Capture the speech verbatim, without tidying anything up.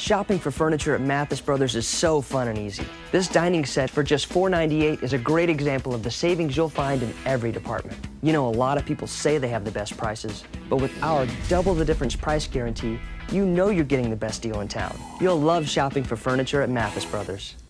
Shopping for furniture at Mathis Brothers is so fun and easy. This dining set for just four ninety-eight is a great example of the savings you'll find in every department. You know, a lot of people say they have the best prices, but with our double the difference price guarantee, you know you're getting the best deal in town. You'll love shopping for furniture at Mathis Brothers.